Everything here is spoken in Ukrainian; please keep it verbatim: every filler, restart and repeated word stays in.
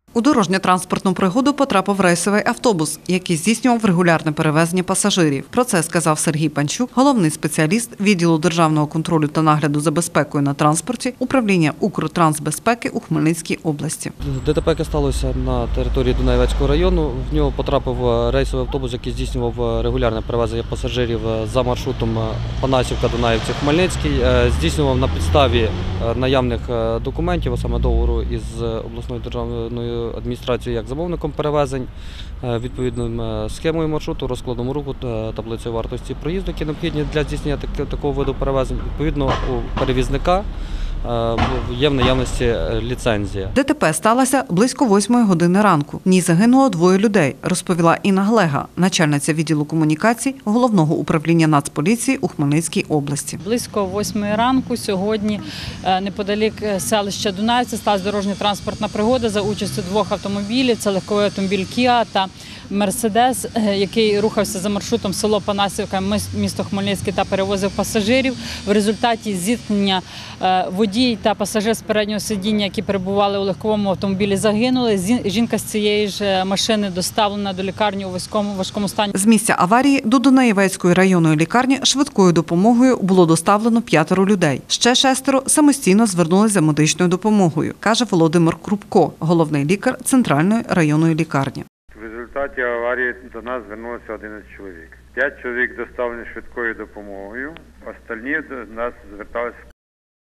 У дорожньо-транспортну пригоду потрапив рейсовий автобус, який здійснював регулярне перевезення пасажирів. Про це сказав Сергій Панчук, головний спеціаліст відділу державного контролю та нагляду за безпекою на транспорті управління Укртрансбезпеки у Хмельницькій області. ДТП, яке сталося на території Дунаєвецького району, в нього потрапив рейсовий автобус, який здійснював регулярне перевезення пасажирів за маршрутом Панасівка-Дунаївці-Хмельницький. Здійснював на підставі наявних документів, а саме договору із обласною державною адміністрацією як замовником перевезень, відповідним схемою маршруту, розкладом руху, таблицею вартості проїзду, які необхідні для здійснення такого виду перевезень. Відповідно, у перевізника є в наявності ліцензія. ДТП сталося близько восьмої години ранку. В ній загинуло двоє людей, розповіла Інна Глега, начальниця відділу комунікацій Головного управління Нацполіції у Хмельницькій області. Близько восьмої ранку сьогодні неподалік селища Дунаївці сталася дорожньо-транспортна пригода за участю двох автомобілів. Це легковий автомобіль Kia та Мерседес, який рухався за маршрутом село Панасівка, місто Хмельницький та перевозив пасажирів. В результаті зіткнення водій та пасажир з переднього сидіння, які перебували у легковому автомобілі, загинули. Жінка з цієї ж машини доставлена до лікарні у важкому, важкому стані. З місця аварії до Дунаєвецької районної лікарні швидкою допомогою було доставлено п'ятеро людей. Ще шестеро самостійно звернулися за медичною допомогою, каже Володимир Крупко, головний лікар Центральної районної лікарні. В результаті аварії до нас звернулося одинадцять чоловік. П'ять чоловік доставлені швидкою допомогою, остальні до нас зверталися в